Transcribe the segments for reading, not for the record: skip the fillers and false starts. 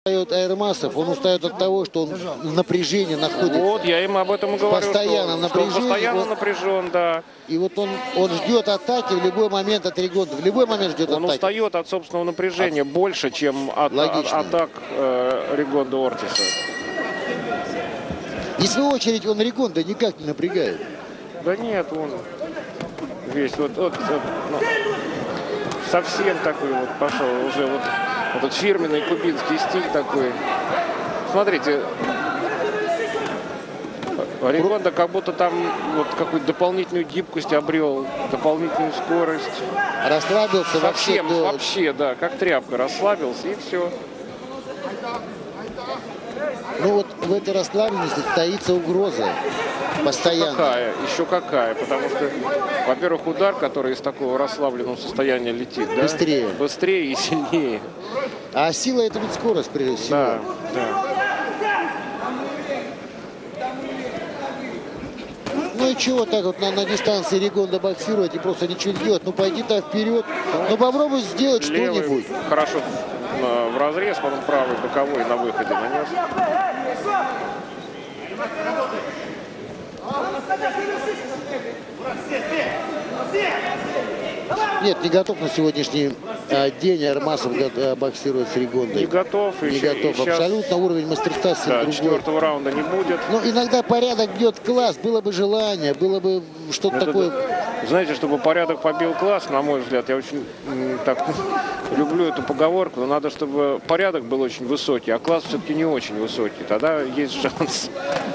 Айрмасов, он устает от того, что он в напряжении находится. Вот, я им об этом и говорю, постоянно что он постоянно напряжен, да. И вот он ждет атаки в любой момент от Ригонды. В любой момент ждет атаки. Он устает от собственного напряжения больше, чем от атак Ригонды Ортиса. И в свою очередь он Ригонда никак не напрягает. Да нет, он весь вот совсем такой вот пошел уже вот этот фирменный кубинский стиль такой. Смотрите, Ригонда как будто там вот какую-то дополнительную гибкость обрел, дополнительную скорость. Расслабился совсем, вообще, да, как тряпка, расслабился и все. Ну вот в этой расслабленности таится угроза постоянно. Еще какая, потому что, во-первых, удар, который из такого расслабленного состояния летит, да? Быстрее и сильнее. А сила — это ведь скорость, прежде всего. Да, да. Ну и чего так вот на дистанции Ригонда боксировать и просто ничего не делать? Ну пойди так вперед, ну попробуй сделать что-нибудь. Хорошо в разрез, потом правый боковой на выходе нанес. Нет, не готов на сегодняшний день Айрмасов боксировать с Ригондой. Не готов. Не готов. Абсолютно уровень мастерства другой. Четвертого раунда не будет. Но иногда порядок бьет класс. Было бы желание, было бы что-то такое. Знаете, чтобы порядок побил класс, на мой взгляд, я очень так люблю эту поговорку, но надо, чтобы порядок был очень высокий, а класс все-таки не очень высокий. Тогда есть шанс.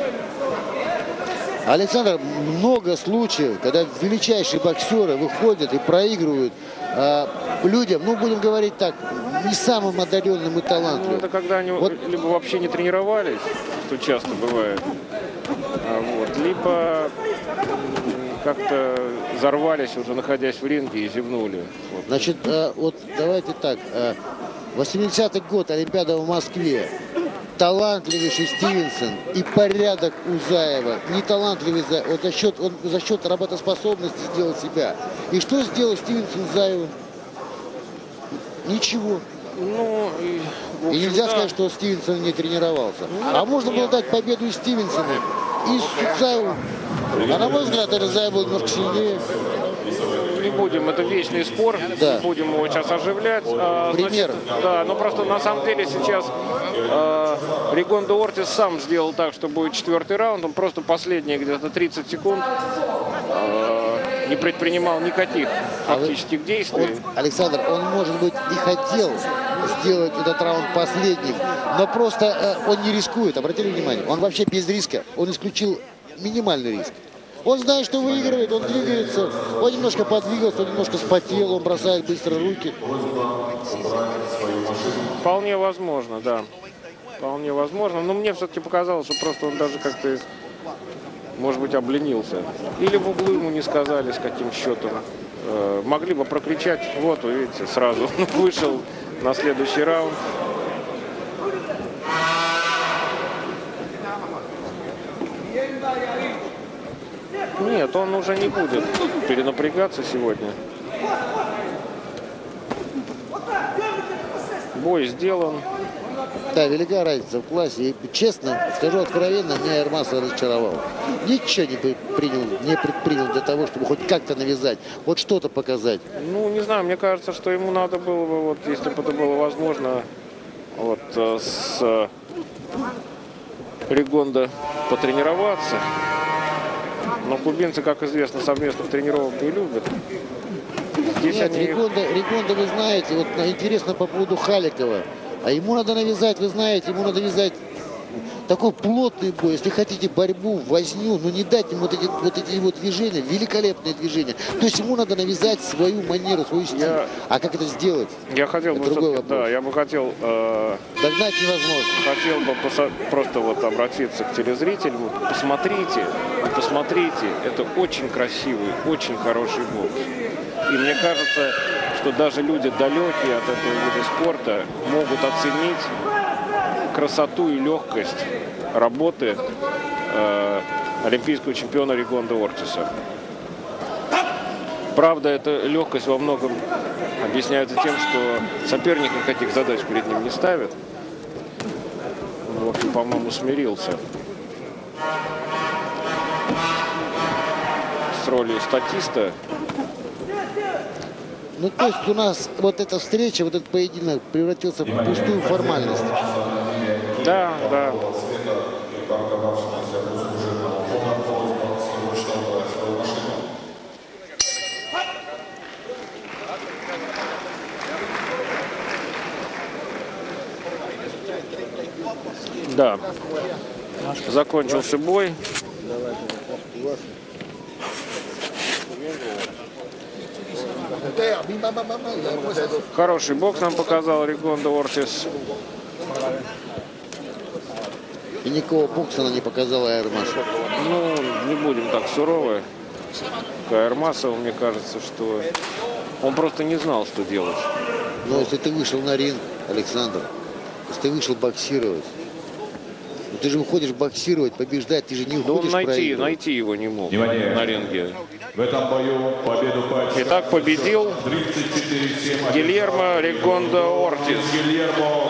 Александр, много случаев, когда величайшие боксеры выходят и проигрывают людям, ну, будем говорить так, не самым одаренным и талантливым. Ну, это когда они либо вообще не тренировались, что часто бывает, либо как-то взорвались, уже находясь в ринге, и зевнули. Вот. Значит, вот давайте так. 80-й год, Олимпиада в Москве. Талантливейший Стивенсон и порядок Узаева. Не талантливый Узаев. Вот он за счет работоспособности сделал себя. И что сделал Стивенсон Узаеву? Ничего. Ну, и нельзя сказать, что Стивенсон не тренировался. А можно было дать победу и Стивенсону, и Узаеву. А на мой взгляд, Узаев был немножко сильнее. Не будем, это вечный спор, да. Не будем его сейчас оживлять. Пример. Значит, да, но просто на самом деле сейчас Ригонда Ортис сам сделал так, что будет четвертый раунд. Он просто последние где-то 30 секунд не предпринимал никаких фактических действий. Александр, он, может быть, и хотел сделать этот раунд последним, но просто он не рискует. Обратили внимание, он вообще без риска. Он исключил минимальный риск. Он знает, что выигрывает, он двигается, он немножко подвигался, он немножко спотел, он бросает быстро руки. Вполне возможно, да. Вполне возможно. Но мне все-таки показалось, что просто он даже как-то, может быть, обленился. Или в углу ему не сказали, с каким счетом. Могли бы прокричать. Вот, вы видите, сразу вышел на следующий раунд. Нет, он уже не будет перенапрягаться сегодня. Бой сделан. Да, велика разница в классе. И, честно, скажу откровенно, меня Айрмасов разочаровал. Ничего не предпринял для того, чтобы хоть как-то навязать, вот что-то показать. Ну, не знаю, мне кажется, что ему надо было бы, вот, если бы это было возможно, вот с Ригондо потренироваться. Но кубинцы, как известно, совместных тренировок не любят. Здесь нет, Ригонда, вы знаете, вот интересно по поводу Халикова. А ему надо навязать, вы знаете, ему надо навязать такой плотный бой. Если хотите борьбу, возню, но не дать ему вот эти движения, великолепные движения. То есть ему надо навязать свою манеру, свою стиль. А как это сделать? Я хотел бы, я бы хотел... Догнать невозможно. Хотел бы просто вот обратиться к телезрителям. Посмотрите, это очень красивый, очень хороший бокс. И мне кажется, что даже люди далекие от этого вида спорта могут оценить красоту и легкость работы олимпийского чемпиона Ригонды Ортиса. Правда, эта легкость во многом объясняется тем, что соперник никаких задач перед ним не ставит. по-моему, смирился с ролью статиста. Ну, то есть у нас вот эта встреча, вот этот поединок превратился в пустую формальность. Да, да. Да. Закончился бой. Хороший бокс нам показал Ригондо Ортис. И никакого бокса она не показала Айрмасу. Ну, не будем так суровы. К Айрмасову, мне кажется, что он просто не знал, что делать. Но если ты вышел на ринг, Александр, если ты вышел боксировать, ну ты же выходишь боксировать, побеждать, ты же не Да он уходишь проигрывать. найти его не мог на ринге. В этом бою победу Итак, победил 34-7 Гильермо Ригондо Ортис. Гильермо